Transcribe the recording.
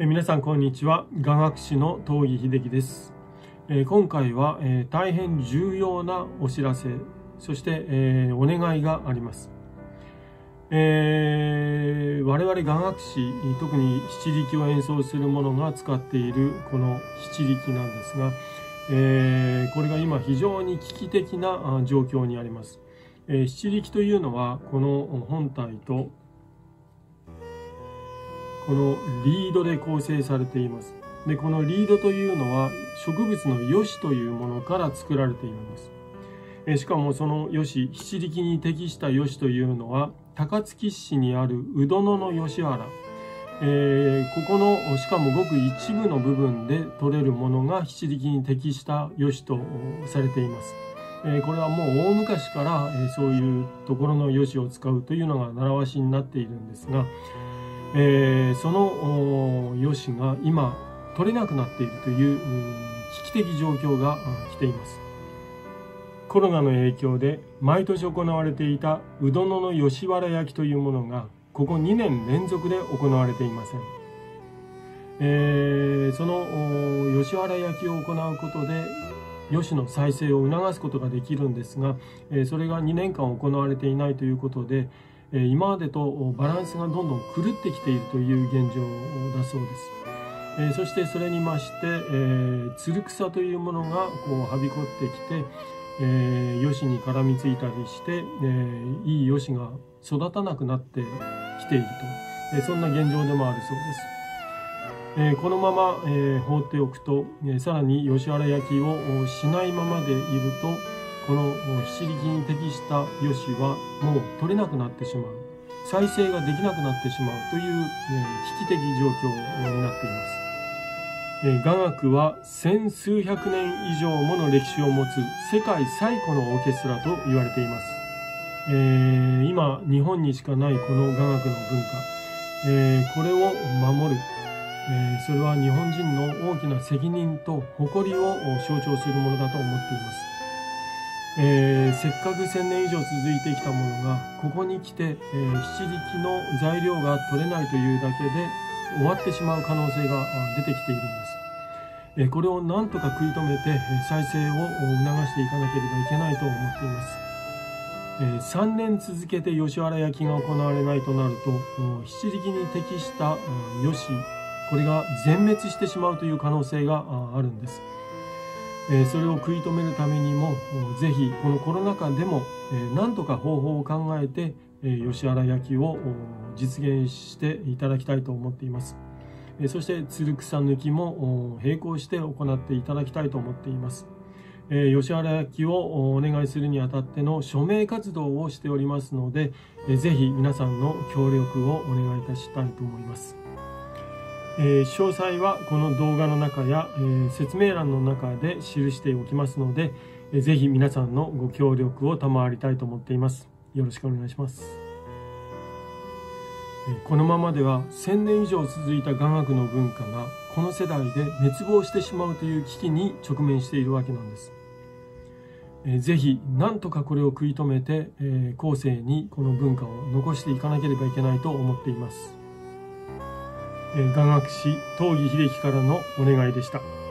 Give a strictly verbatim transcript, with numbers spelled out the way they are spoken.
えー、皆さんこんにちは。雅楽師の東儀秀樹です。えー、今回は、えー、大変重要なお知らせ、そして、えー、お願いがあります。えー、我々雅楽師、特に七力を演奏する者が使っているこの七力なんですが、えー、これが今非常に危機的な状況にあります。えー、七力というのはこの本体とこのリードで構成されています。で、このリードというのは植物のヨシというものから作られているんです。えしかもそのヨシ、七力に適したヨシというのは高槻市にある鵜殿の吉原、えー、ここのしかもごく一部の部分で取れるものが七力に適したヨシとされています。えー、これはもう大昔から、えー、そういうところのヨシを使うというのが習わしになっているんですが、えー、そのヨシが今取れなくなっているという危機的状況が来ています。コロナの影響で毎年行われていた鵜殿の吉原焼というものがここにねん連続で行われていません。えー、その吉原焼を行うことで吉の再生を促すことができるんですが、それがにねんかん行われていないということで、今までとバランスがどんどん狂ってきているという現状だそうです。えー、そしてそれに増して、えー、つる草というものがこうはびこってきて、えー、ヨシに絡みついたりして、えー、いいヨシが育たなくなってきていると、えー、そんな現状でもあるそうです。えー、このまま、えー、放っておくと、えー、さらに吉原焼きをしないままでいるとこの七力に適したヨシはもう取れなくなってしまう、再生ができなくなってしまうという、えー、危機的状況になっています。えー、雅楽は千数百年以上もの歴史を持つ世界最古のオーケストラと言われています。えー、今日本にしかないこの雅楽の文化、えー、これを守る、えー、それは日本人の大きな責任と誇りを象徴するものだと思っています。えー、せっかくせんねん以上続いてきたものがここに来て、えー、七力の材料が取れないというだけで終わってしまう可能性が出てきているんです。えー、これをなんとか食い止めて再生を促していかなければいけないと思っています。えー、さんねん続けて吉原焼きが行われないとなると七力に適したヨシ、これが全滅してしまうという可能性があるんです。それを食い止めるためにもぜひこのコロナ禍でも何とか方法を考えて吉原焼きを実現していただきたいと思っています。そしてつる草抜きも並行して行っていただきたいと思っています。吉原焼きをお願いするにあたっての署名活動をしておりますので、ぜひ皆さんの協力をお願いいたしたいと思います。えー、詳細はこの動画の中や、えー、説明欄の中で記しておきますので、えー、ぜひ皆さんのご協力を賜りたいと思っています。よろしくお願いします。えー、このままではせんねん以上続いた雅楽の文化がこの世代で滅亡してしまうという危機に直面しているわけなんです。えー、ぜひ何とかこれを食い止めて、えー、後世にこの文化を残していかなければいけないと思っています。雅楽師東儀秀樹からのお願いでした。